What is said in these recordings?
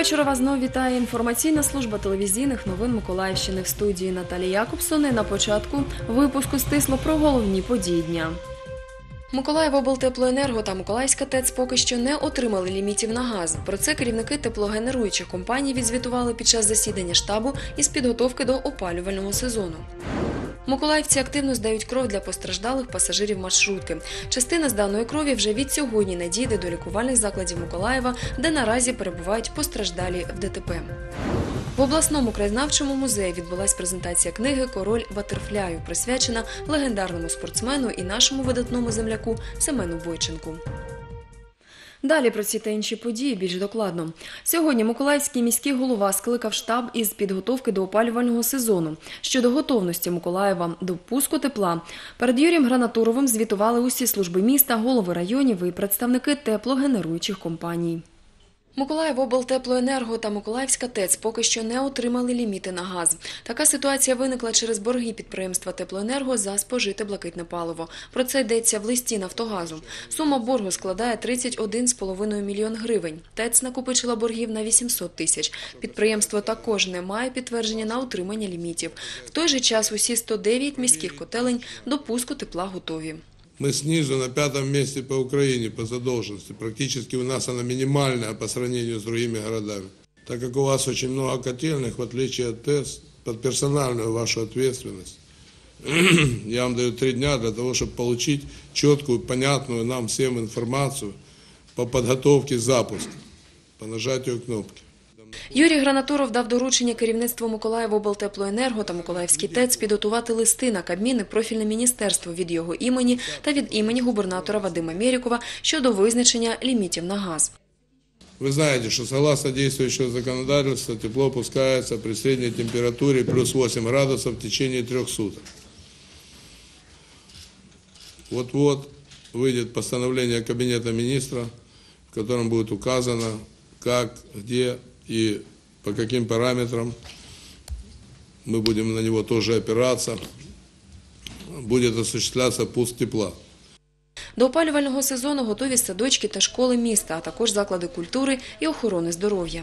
вечора. Вас знову вітає інформаційна служба телевізійних новин Миколаївщини. В студії Наталія Якобсон. І на початку випуску стисло про головні події дня. Миколаївоблтеплоенерго та Миколаївська ТЕЦ поки що не отримали лімітів на газ. Про це керівники теплогенеруючих компаній відзвітували під час засідання штабу із підготовки до опалювального сезону. Миколаївці активно здають кров для постраждалих пасажирів маршрутки. Частина зданої крові вже від сьогодні надійде до лікувальних закладів Миколаєва, де наразі перебувають постраждалі в ДТП. В обласному краєзнавчому музеї відбулась презентація книги «Король Батерфляю», присвячена легендарному спортсмену і нашому видатному земляку Семену Бойченку. Далі про ці та інші події більш докладно. Сьогодні Миколаївський міський голова скликав штаб із підготовки до опалювального сезону. Щодо готовності Миколаєва до пуску тепла, перед Юрієм Гранатуровим звітували усі служби міста, голови районів і представники теплогенеруючих компаній. Миколаївоблтеплоенерго та Миколаївська ТЕЦ поки що не отримали ліміти на газ. Така ситуація виникла через борги підприємства Теплоенерго за спожите блакитне паливо. Про це йдеться в листі Нафтогазу. Сума боргу складає 31,5 мільйон гривень. ТЕЦ накопичила боргів на 800 тисяч. Підприємство також не має підтвердження на отримання лімітів. В той же час усі 109 міських котелень до пуску тепла готові. Мы снизу на 5-м месте по Украине по задолженности. Практически у нас она минимальная по сравнению с другими городами. Так как у вас очень много котельных, в отличие от ТЭС, под персональную вашу ответственность, я вам даю 3 дня для того, чтобы получить четкую, понятную нам всем информацию по подготовке запуска, по нажатию кнопки. Юрій Гранатуров дав доручення керівництву Миколаївоблтеплоенерго та Миколаївській ТЕЦ підготувати листи на Кабмін і профільне міністерство від його імені та від імені губернатора Вадима Мерікова щодо визначення лімітів на газ. Вы знаете, что согласно действующего законодательства тепло опускается при средней температуре плюс 8 градусов в течение 3 суток. Вот-вот выйдет постановление Кабинета министров, в котором будет указано, как, где и по каким параметрам мы будем на него тоже опираться, будет осуществляться пуск тепла. До опалювального сезону готові садочки та школи міста, а також заклади культури і охорони здоров'я.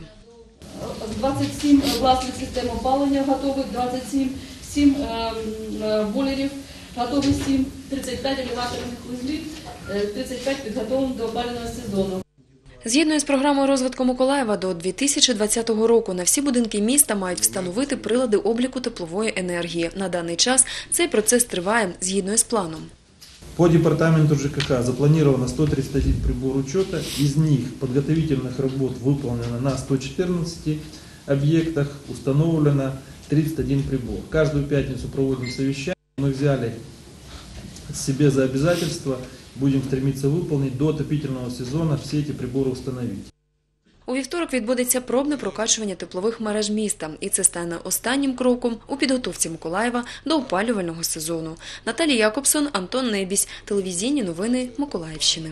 27 власних систем опалення готових, 7 бойлерів готові, 35 елеваторних вузлів, 35 підготовлені до опалювального сезону. Згідно із програмою розвитку Миколаєва, до 2020 року на всі будинки міста мають встановити прилади обліку теплової енергії. На даний час цей процес триває згідно із планом. По департаменту ЖКХ запланировано 131 прибор учета, из них подготовительных работ выполнено на 114 объектах, установлено 31 прибор. Каждую пятницу проводим совещание, мы взяли себе за обязательство, будем стремиться выполнить до отопительного сезона все эти приборы установить. У вівторок відбудеться пробне прокачування теплових мереж міста, і це стане останнім кроком у підготовці Миколаєва до опалювального сезону. Наталія Якобсон, Антон Небісь. Телевізійні новини Миколаївщини.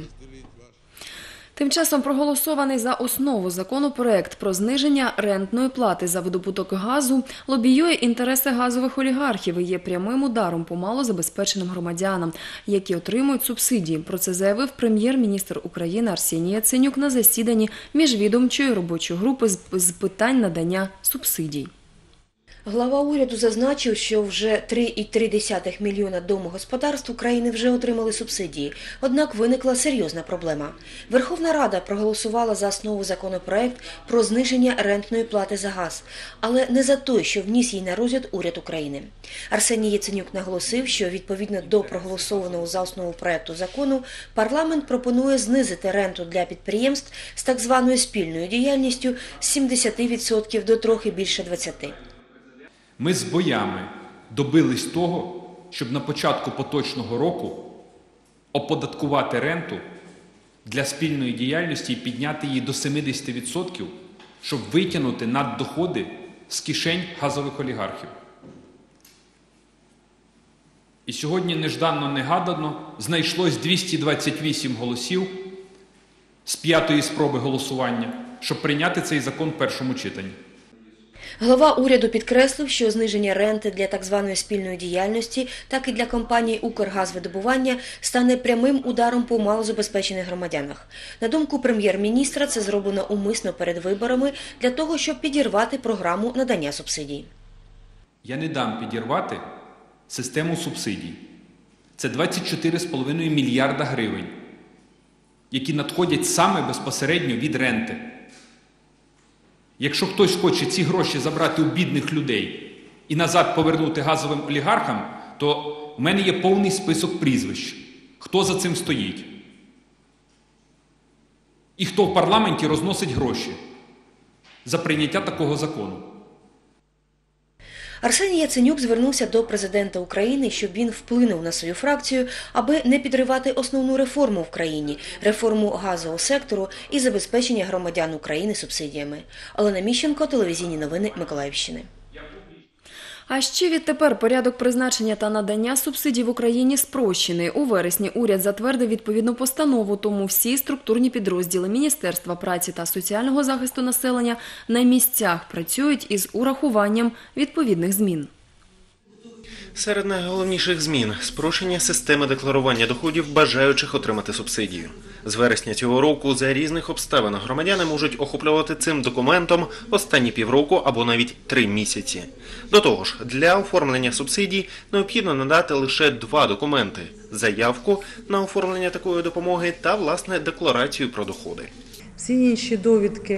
Тим часом проголосований за основу законопроект про зниження рентної плати за видобуток газу лобіює інтереси газових олігархів і є прямим ударом по малозабезпеченим громадянам, які отримують субсидії. Про це заявив прем'єр-міністр України Арсеній Яценюк на засіданні міжвідомчої робочої групи з питань надання субсидій. Глава уряду зазначив, що вже 3,3 мільйона домогосподарств України вже отримали субсидії. Однак виникла серйозна проблема. Верховна Рада проголосувала за основу законопроект про зниження рентної плати за газ, але не за той, що вніс її на розгляд уряд України. Арсеній Яценюк наголосив, що відповідно до проголосованого за основу проекту закону, парламент пропонує знизити ренту для підприємств з так званою спільною діяльністю з 70% до трохи більше 20%. Ми з боями добились того, щоб на початку поточного року оподаткувати ренту для спільної діяльності і підняти її до 70%, щоб витягнути наддоходи з кишень газових олігархів. І сьогодні нежданно-негадано знайшлось 228 голосів з 5-ї спроби голосування, щоб прийняти цей закон в першому читанні. Глава уряду підкреслив, що зниження ренти для так званої спільної діяльності, так і для компанії «Укргазвидобування» стане прямим ударом по малозабезпечених громадянах. На думку прем'єр-міністра, це зроблено умисно перед виборами для того, щоб підірвати програму надання субсидій. Я не дам підірвати систему субсидій. Це 24,5 мільярда гривень, які надходять саме безпосередньо від ренти. Якщо хтось хоче ці гроші забрати у бідних людей і назад повернути газовим олігархам, то в мене є повний список прізвищ, хто за цим стоїть. І хто в парламенті розносить гроші за прийняття такого закону. Арсеній Яценюк звернувся до президента України, щоб він вплинув на свою фракцію, аби не підривати основну реформу в країні – реформу газового сектору і забезпечення громадян України субсидіями. Олена Міщенко, телевізійні новини Миколаївщини. А ще відтепер порядок призначення та надання субсидій в Україні спрощений. У вересні уряд затвердив відповідну постанову, тому всі структурні підрозділи Міністерства праці та соціального захисту населення на місцях працюють із урахуванням відповідних змін. Серед найголовніших змін – спрощення системи декларування доходів бажаючих отримати субсидію. З вересня цього року за різних обставин громадяни можуть охоплювати цим документом останні півроку або навіть 3 місяці. До того ж, для оформлення субсидій необхідно надати лише 2 документи – заявку на оформлення такої допомоги та, власне, декларацію про доходи. Всі інші довідки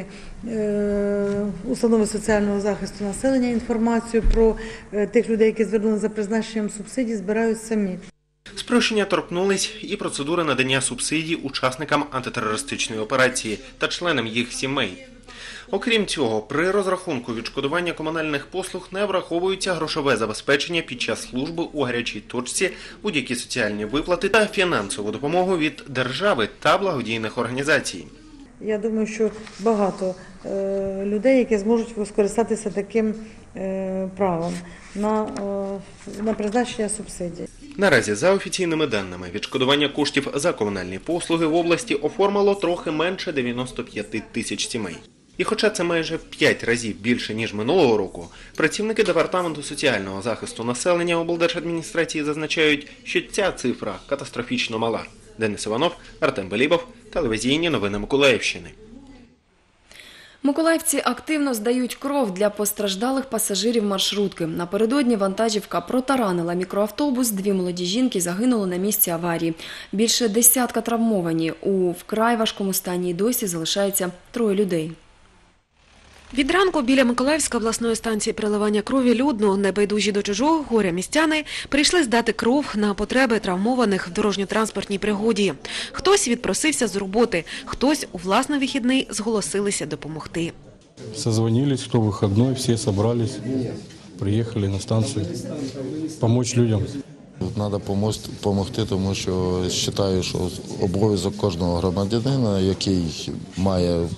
установи соціального захисту населення, інформацію про тих людей, які звернули за призначенням субсидій, збирають самі. Спрощення торкнулись і процедури надання субсидій учасникам антитерористичної операції та членам їх сімей. Окрім цього, при розрахунку відшкодування комунальних послуг не враховується грошове забезпечення під час служби у гарячій точці, будь-які соціальні виплати та фінансову допомогу від держави та благодійних організацій. Я думаю, що багато людей, які зможуть скористатися таким правом на призначення субсидій. Наразі, за офіційними даними, відшкодування коштів за комунальні послуги в області оформило трохи менше 95 тисяч сімей. І хоча це майже 5 разів більше, ніж минулого року, працівники Департаменту соціального захисту населення облдержадміністрації зазначають, що ця цифра катастрофічно мала. Денис Іванов, Артем Белібов, телевізійні новини Миколаївщини. Миколаївці активно здають кров для постраждалих пасажирів маршрутки. Напередодні вантажівка протаранила мікроавтобус, 2 молоді жінки загинули на місці аварії. Більше десятка травмовані. У вкрай важкому стані й досі залишається 3 людей. Від ранку біля Миколаївської обласної станції переливання крові людно, небайдужі до чужого горя містяни прийшли здати кров на потреби травмованих в дорожньо-транспортній пригоді. Хтось відпросився з роботи, хтось у власний вихідний зголосилися допомогти. Созвонились, хто вихідний, всі зібрались, приїхали на станцію, допомогти людям. Треба допомогти, тому що вважаю, що обов'язок кожного громадянина, який має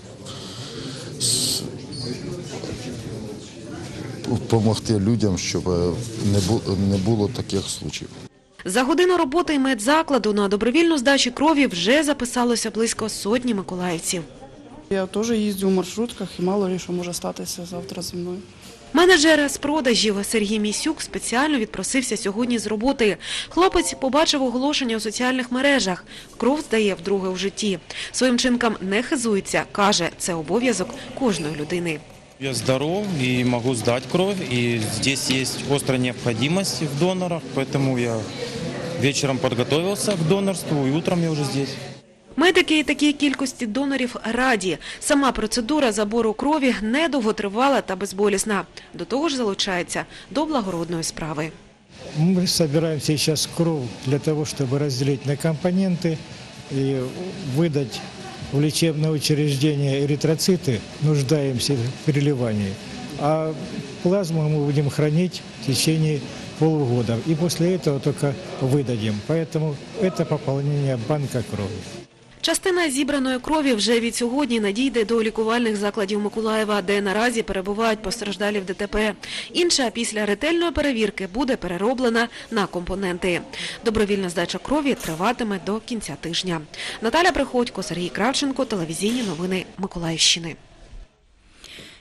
допомогти людям, щоб не було таких случаїв. За годину роботи медзакладу на добровільну здачу крові вже записалося близько 100 миколаївців. Я теж їздю в маршрутках і мало ли що може статися завтра зі мною. Менеджер з продажів Сергій Місюк спеціально відпросився сьогодні з роботи. Хлопець побачив оголошення у соціальних мережах. Кров здає вдруге в житті. Своїм чинкам не хизується. Каже, це обов'язок кожної людини. Я здоров и могу сдать кровь, и здесь есть острая необходимость в донорах, поэтому я вечером подготовился к донорству, и утром я уже здесь. Медики такій кількості донорів раді. Сама процедура забору крові недовго тривала та безболісна. До того ж залучається до благородної справи. Мы собираем сейчас кровь для того, чтобы разделить на компоненты и выдать в лечебное учреждение эритроциты, нуждаемся в переливании. А плазму мы будем хранить в течение полугода. И после этого только выдадим. Поэтому это пополнение банка крови. Частина зібраної крові вже від сьогодні надійде до лікувальних закладів Миколаєва, де наразі перебувають постраждалі в ДТП. Інша після ретельної перевірки буде перероблена на компоненти. Добровільна здача крові триватиме до кінця тижня. Наталя Приходько, Сергій Кравченко, телевізійні новини Миколаївщини.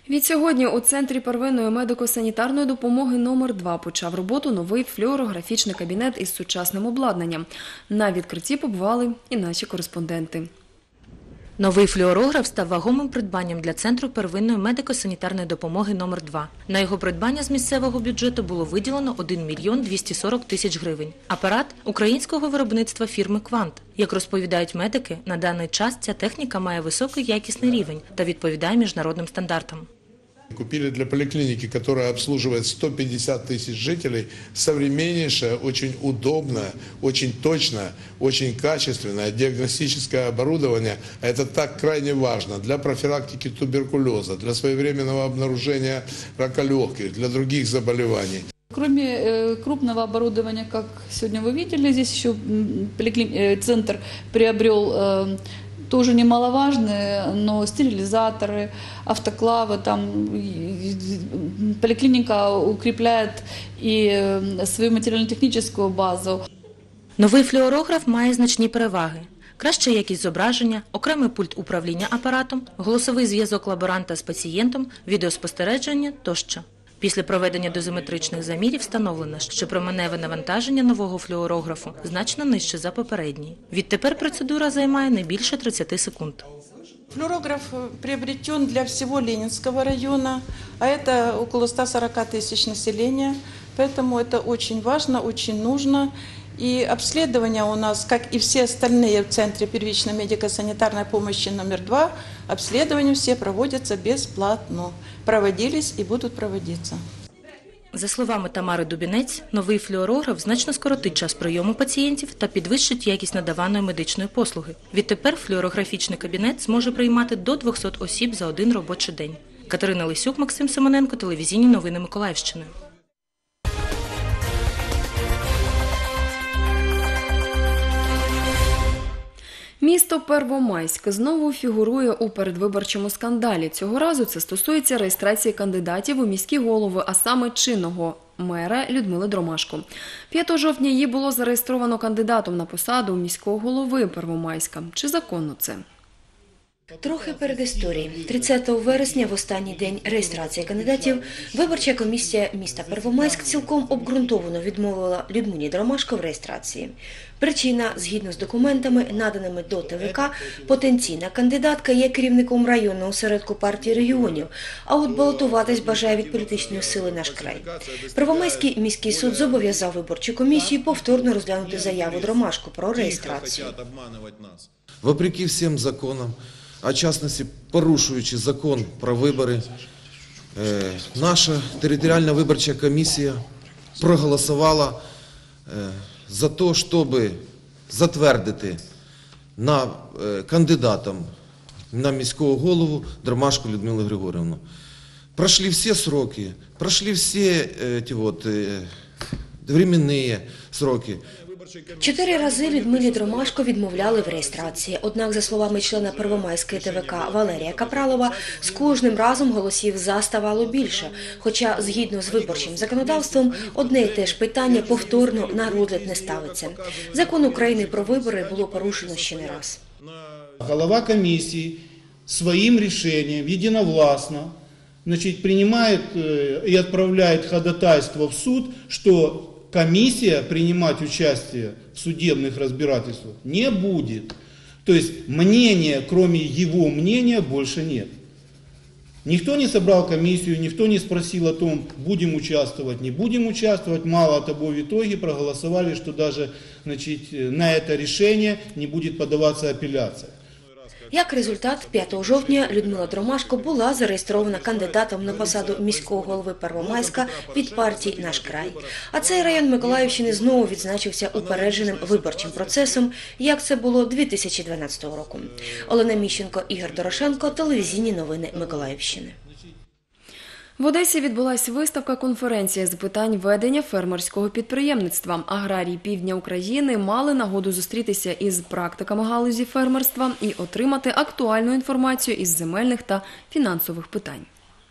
Відсьогодні у Центрі первинної медико-санітарної допомоги номер 2 почав роботу новий флюорографічний кабінет із сучасним обладнанням. На відкритті побували і наші кореспонденти. Новий флюорограф став вагомим придбанням для Центру первинної медико-санітарної допомоги номер 2. На його придбання з місцевого бюджету було виділено 1 мільйон 240 тисяч гривень. Апарат українського виробництва фірми «Квант». Як розповідають медики, на даний час ця техніка має високий якісний рівень та відповідає міжнародним стандартам. Купили для поликлиники, которая обслуживает 150 тысяч жителей, современнейшее, очень удобное, очень точное, очень качественное диагностическое оборудование. Это так крайне важно для профилактики туберкулеза, для своевременного обнаружения рака легких, для других заболеваний. Кроме крупного оборудования, как сегодня вы видели, здесь еще центр приобрел тоже немаловажные, но стерилизаторы, автоклавы, там поликлиника укрепляет и свою материально-техническую базу. Новий флюорограф має значні переваги. Краща якість зображення, окремий пульт управління апаратом, голосовий зв'язок лаборанта з пацієнтом, відеоспостереження тощо. Після проведення дозиметричних замірів встановлено, що променеве навантаження нового флюорографу значно нижче за попередній. Відтепер процедура займає не більше 30 секунд. Флюорограф приобретен для всего Ленинского района, а это около 140 тысяч населения, поэтому это очень важно, очень нужно. И обследования у нас, как и все остальные в Центре первичной медико-санитарной помощи номер 2, обследования все проводятся бесплатно. Проводились и будут проводиться. За словами Тамари Дубінець, новий флюорограф значно скоротить час прийому пацієнтів та підвищить якість надаваної медичної послуги. Відтепер флюорографічний кабінет зможе приймати до 200 осіб за один робочий день. Катерина Лисюк, Максим Симоненко, телевізійні новини Миколаївщини. Місто Первомайськ знову фігурує у передвиборчому скандалі. Цього разу це стосується реєстрації кандидатів у міські голови, а саме чинного мера Людмили Дромашко. 5 жовтня її було зареєстровано кандидатом на посаду міського голови Первомайська. Чи законно це? Трохи передісторії. 30 вересня, в останній день реєстрації кандидатів, виборча комісія міста Первомайськ цілком обґрунтовано відмовила Людмилі Дромашко в реєстрації. Причина, згідно з документами, наданими до ТВК, потенційна кандидатка є керівником районного осередку партії регіонів, а от балотуватись бажає від політичної сили «Наш край». Первомайський міський суд зобов'язав виборчу комісію повторно розглянути заяву Дромашко про реєстрацію. Вопреки всім законам, а в частности, порушуючи закон про вибори, наша територіальна виборча комісія проголосувала за те, щоб затвердити кандидатом на міського голову Дромашко Людмилу Григорівну. Прошли всі сроки, прошли всі временні сроки. 4 рази Людмилі Дромашко відмовляли в реєстрації. Однак, за словами члена Первомайської ТВК Валерія Капралова, з кожним разом голосів «за» ставало більше. Хоча, згідно з виборчим законодавством, одне і те ж питання повторно на розгляд не ставиться. Закон України про вибори було порушено ще не раз. Голова комісії своїм рішенням єдиновласно приймає і відправляє ходатайство в суд, що комиссия принимать участие в судебных разбирательствах не будет. То есть мнения, кроме его мнения, больше нет. Никто не собрал комиссию, никто не спросил о том, будем участвовать, не будем участвовать. Мало того, в итоге проголосовали, что даже на это решение не будет подаваться апелляция. Як результат, 5 жовтня Людмила Дромашко була зареєстрована кандидатом на посаду міського голови Первомайська від партії «Наш край». А цей район Миколаївщини знову відзначився упередженим виборчим процесом, як це було 2012 року. Олена Міщенко, Ігор Дорошенко, телевізійні новини Миколаївщини. В Одесі відбулася виставка-конференція з питань ведення фермерського підприємництва. Аграрії півдня України мали нагоду зустрітися із практиками галузі фермерства і отримати актуальну інформацію із земельних та фінансових питань.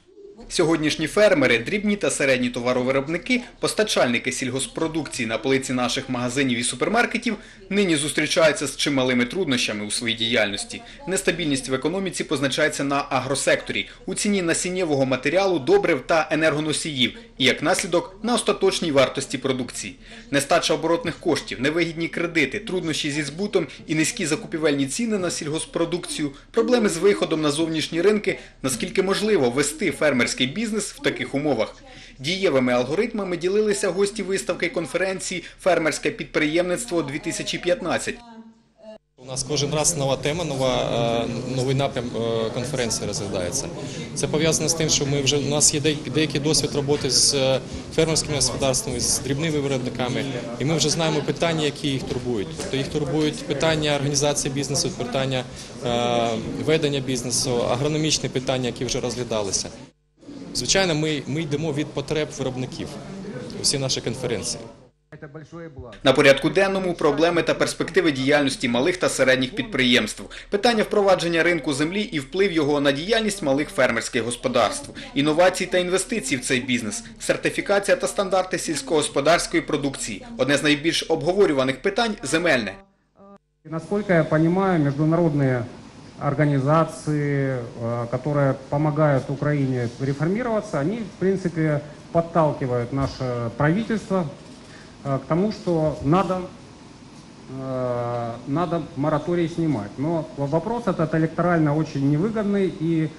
Сьогоднішні фермери, дрібні та середні товаровиробники, постачальники сільгосппродукції на полиці наших магазинів і супермаркетів нині зустрічаються з чималими труднощами у своїй діяльності. Нестабільність в економіці позначається на агросекторі, у ціні насіннєвого матеріалу, добрив та енергоносіїв і, як наслідок, на остаточній вартості продукції. Нестача оборотних коштів, невигідні кредити, труднощі зі збутом і низькі закупівельні ціни на сільгосппродукцію, проблеми з виходом на зовнішні ринки, наскільки можливо вести фермерський бізнес в таких умовах. Дієвими алгоритмами ділилися гості виставки конференції «Фермерське підприємництво-2015». У нас кожен раз нова тема, новий напрям конференції розглядається. Це пов'язано з тим, що у нас є деякий досвід роботи з фермерськими господарствами, з дрібними виробниками, і ми вже знаємо питання, які їх турбують. Тобто їх турбують питання організації бізнесу, питання ведення бізнесу, агрономічні питання, які вже розглядалися. Звичайно, ми йдемо від потреб виробників, усі наші конференції. На порядку денному проблеми та перспективи діяльності малих та середніх підприємств, питання впровадження ринку землі і вплив його на діяльність малих фермерських господарств, інновації та інвестиції в цей бізнес, сертифікація та стандарти сільськогосподарської продукції. Одне з найбільш обговорюваних питань – земельне. Насколько я понимаю, международные организации, которые помогают Украине реформироваться, они, в принципе, подталкивают наше правительство к тому, что надо мораторий снимать. Но вопрос этот электорально очень невыгодный, и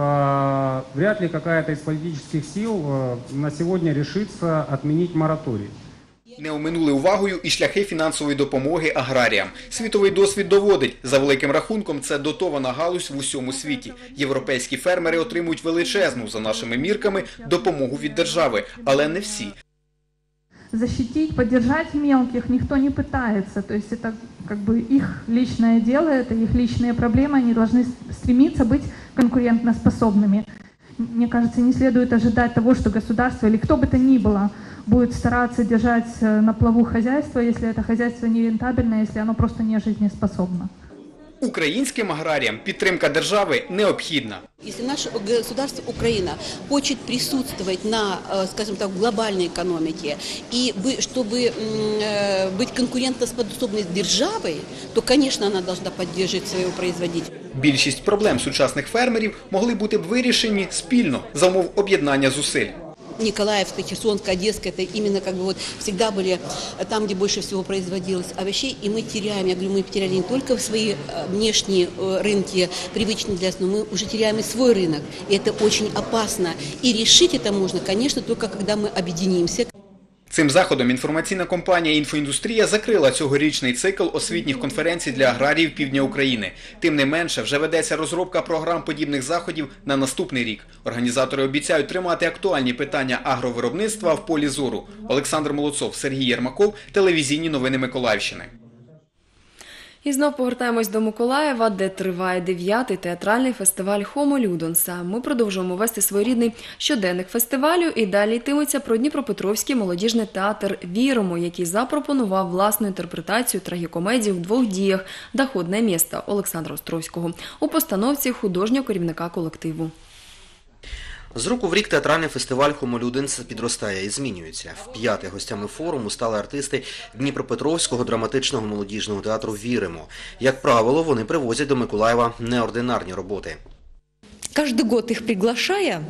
вряд ли какая-то из политических сил на сегодня решится отменить мораторий. Не оминули увагою і шляхи фінансової допомоги аграріям. Світовий досвід доводить, за великим рахунком, це дотована галузь в усьому світі. Європейські фермери отримують величезну, за нашими мірками, допомогу від держави, але не всі. Защитить, поддержать мелких никто не пытается. То есть это как бы их личное дело, это их личные проблемы, они должны стремиться быть конкурентоспособными. Мне кажется, не следует ожидать того, что государство или кто бы то ни было будет стараться держать на плаву хозяйство, если это хозяйство не рентабельное, если оно просто не жизнеспособно. Українським аграріям підтримка держави необхідна. Если наше государство Украина хочет присутствовать на, скажем так, глобальной экономике, и чтобы быть конкурентоспособной державой, то, конечно, она должна поддерживать своего производителя. Більшість проблем сучасних фермерів могли бути б вирішені спільно, за умов об'єднання зусиль. Николаевская, Херсонская, Одесская, это именно как бы вот всегда были там, где больше всего производилось овощей, и мы теряем, я говорю, мы потеряли не только свои внешние рынки, привычные для нас, но мы уже теряем и свой рынок, и это очень опасно. И решить это можно, конечно, только когда мы объединимся. Цим заходом інформаційна компанія «Інфоіндустрія» закрила цьогорічний цикл освітніх конференцій для аграріїв півдня України. Тим не менше, вже ведеться розробка програм подібних заходів на наступний рік. Організатори обіцяють тримати актуальні питання агровиробництва в полі зору. Олександр Молодцов, Сергій Єрмаков, телевізійні новини Миколаївщини. І знов повертаємось до Миколаєва, де триває 9-й театральний фестиваль «Хомо Люденса». Ми продовжуємо вести своєрідний щоденник фестивалю і далі йтиметься про Дніпропетровський молодіжний театр «Віримо», який запропонував власну інтерпретацію трагікомедії в двох діях «Доходне місто» Олександра Островського у постановці художнього керівника колективу. З року в рік театральний фестиваль «Хомо Люденса» підростає і змінюється. Вп'яте гостями форуму стали артисти Дніпропетровського драматичного молодіжного театру «Віримо». Як правило, вони привозять до Миколаєва неординарні роботи. Каждый год их приглашая,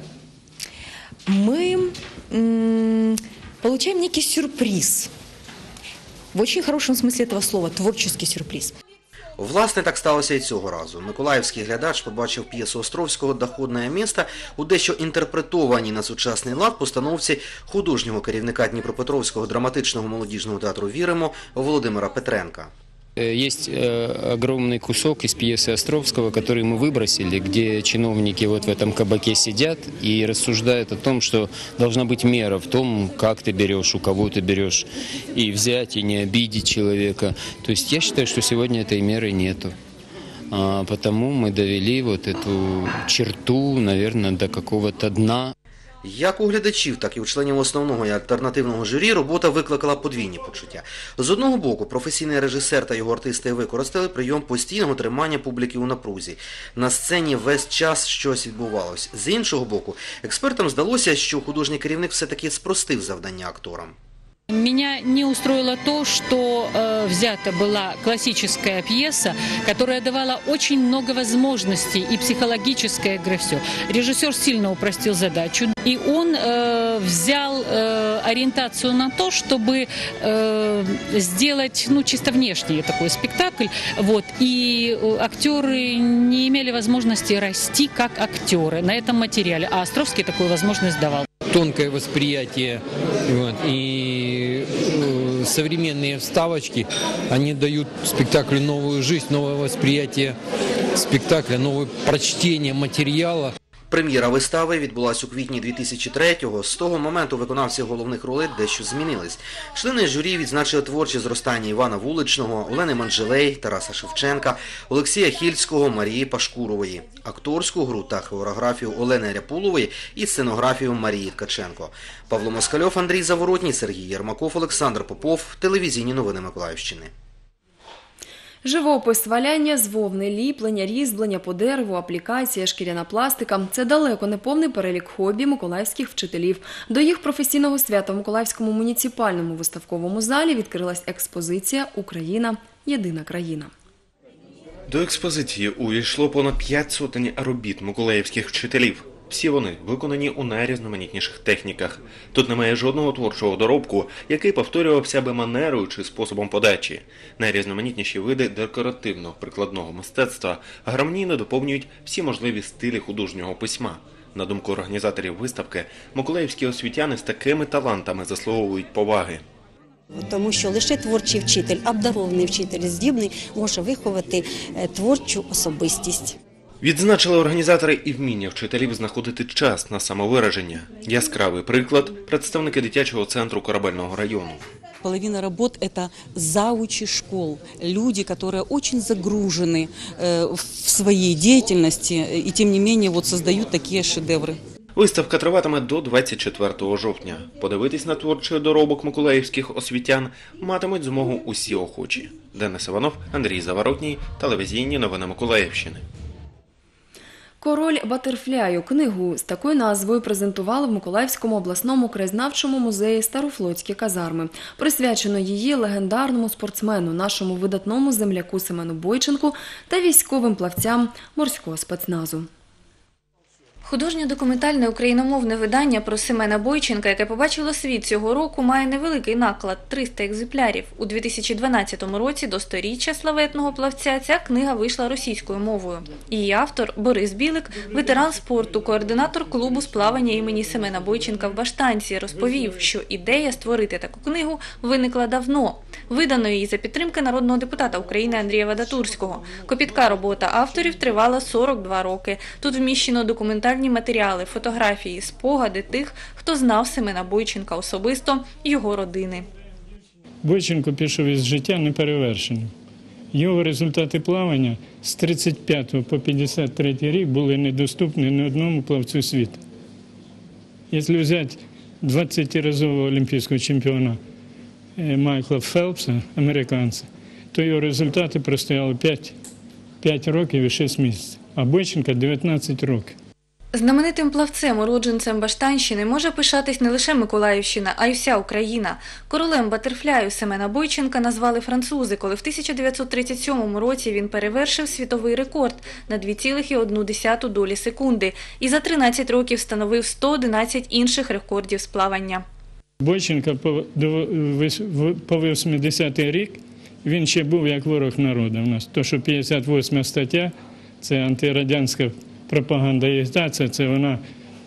мы получаем некий сюрприз. В очень хорошем смысле этого слова, творческий сюрприз. Власне, так сталося і цього разу. Миколаївський глядач побачив п'єсу Островського «Доходне місто» у дещо інтерпретованій на сучасний лад постановці художнього керівника Дніпропетровського драматичного молодіжного театру «Віримо» Володимира Петренка. Есть огромный кусок из пьесы Островского, который мы выбросили, где чиновники вот в этом кабаке сидят и рассуждают о том, что должна быть мера в том, как ты берешь, у кого ты берешь, и взять, и не обидеть человека. То есть я считаю, что сегодня этой меры нету. Потому мы довели вот эту черту, наверное, до какого-то дна. Як у глядачів, так і у членів основного і альтернативного журі робота викликала подвійні почуття. З одного боку, професійний режисер та його артисти використали прийом постійного тримання публіки у напрузі. На сцені весь час щось відбувалось. З іншого боку, експертам здалося, що художній керівник все-таки спростив завдання акторам. Меня не устроило то, что взята была классическая пьеса, которая давала очень много возможностей и психологической игры, все. Режиссер сильно упростил задачу, и он взял ориентацию на то, чтобы сделать чисто внешний такой спектакль, и актеры не имели возможности расти как актеры на этом материале, а Островский такую возможность давал. Тонкое восприятие и современные вставочки, они дают спектаклю новую жизнь, новое восприятие спектакля, новое прочтение материала. Прем'єра вистави відбулась у квітні 2003-го. З того моменту виконавці головних ролей дещо змінились. Члени журі відзначили творче зростання Івана Вуличного, Олени Манджелей, Тараса Шевченка, Олексія Хільського, Марії Пашкурової, акторську гру та хореографію Олени Ряпулової і сценографію Марії Ткаченко. Павло Москальов, Андрій Заворотній, Сергій Єрмаков, Олександр Попов. Телевізійні новини Миколаївщини. Живопис, валяння з вовни, ліплення, різьблення по дереву, аплікація, шкіряна пластика – це далеко не повний перелік хобі миколаївських вчителів. До їх професійного свята в Миколаївському муніципальному виставковому залі відкрилась експозиція «Україна – єдина країна». До експозиції увійшло понад 5 сотень робіт миколаївських вчителів. Всі вони виконані у найрізноманітніших техніках. Тут немає жодного творчого доробку, який повторювався би манерою чи способом подачі. Найрізноманітніші види декоративно-прикладного мистецтва гармонійно доповнюють всі можливі стилі художнього письма. На думку організаторів виставки, миколаївські освітяни з такими талантами заслуговують поваги. Тому що лише творчий вчитель, обдарований вчитель, здібний, може виховати творчу особистість. Відзначили організатори і вміння вчителів знаходити час на самовираження. Яскравий приклад – представники дитячого центру Корабельного району. Половина работ – это заучи школ, люди, которые очень загружены в своей деятельности и тем не менее создают такие шедевры. Виставка триватиме до 24 жовтня. Подивитись на творчий доробок миколаївських освітян матимуть змогу усі охочі. Денис Іванов, Андрій Заворотній, телевізійні новини Миколаївщини. «Король Батерфляю» книгу з такою назвою презентували в Миколаївському обласному краєзнавчому музеї «Старофлотські казарми». Присвячено її легендарному спортсмену, нашому видатному земляку Семену Бойченку та військовим плавцям морського спецназу. Художньо-документальне україномовне видання про Семена Бойченка, яке побачило світ цього року, має невеликий наклад – 300 екземплярів. У 2012 році до 100-річчя славетного плавця ця книга вийшла російською мовою. Її автор – Борис Білик, ветеран спорту, координатор клубу з плавання імені Семена Бойченка в Баштанці, розповів, що ідея створити таку книгу виникла давно. Видано її за підтримки народного депутата України Андрія Вадатурського. Копітка робота авторів тривала 42 роки. Тут вміщено документальні матеріали, фотографії, спогади тих, хто знав Семена Бойченка особисто і його родини. Бойченко пішов із життя неперевершеним. Його результати плавання з 35 по 53 рік були недоступні ні одному плавцю світу. Якщо взяти 20-разового олімпійського чемпіона Майкла Фелпса, американця, то його результати простояли 5 років і 6 місяців, а Бойченка – 19 років. Знаменитим плавцем, уродженцем Баштанщини, може пишатись не лише Миколаївщина, а й вся Україна. Королем Батерфляю Семена Бойченка назвали французи, коли в 1937 році він перевершив світовий рекорд на 2,1 долі секунди і за 13 років встановив 111 інших рекордів з плавання. Бойченка по 80-й рік, він ще був як ворог народу у нас. То, що 58 стаття, це антирадянська пропаганда і агітація, це вона,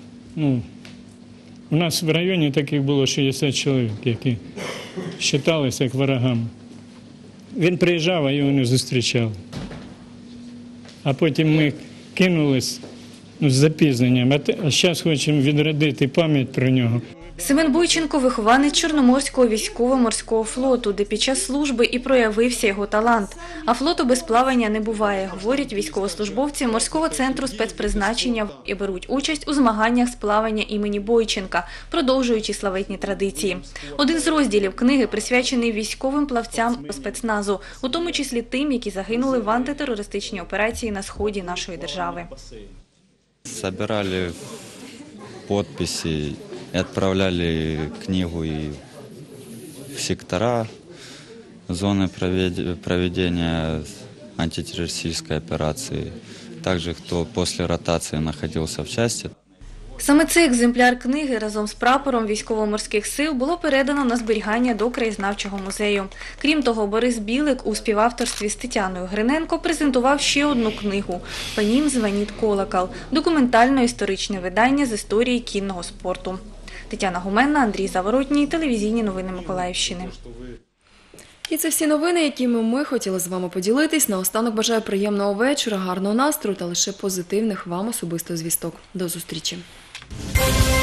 у нас в районі таких було 60 чоловік, які вважалися як ворогами. Він приїжджав, а його не зустрічали. А потім ми кинулись з запізненням, а зараз хочемо відродити пам'ять про нього. Семен Бойченко – вихованець Чорноморського військово-морського флоту, де під час служби і проявився його талант. А флоту без плавання не буває, говорять військовослужбовці морського центру спецпризначення і беруть участь у змаганнях з плавання імені Бойченка, продовжуючи славетні традиції. Один з розділів книги присвячений військовим плавцям спецназу, у тому числі тим, які загинули в антитерористичній операції на сході нашої держави. Собирали подписи и отправляли книгу и в сектора, зоны проведения антитеррористической операции, также кто после ротации находился в части. Саме цей екземпляр книги разом з прапором військово-морських сил було передано на зберігання до краєзнавчого музею. Крім того, Борис Білик у співавторстві з Тетяною Гриненко презентував ще одну книгу «По нім дзвонить колокол» – документально-історичне видання з історії кінного спорту. Тетяна Гуменна, Андрій Заворотній, телевізійні новини Миколаївщини. І це всі новини, якими ми хотіли з вами поділитись. Наостанок бажаю приємного вечора, гарного настрою та лише позитивних вам особисто звісток. До зустрічі.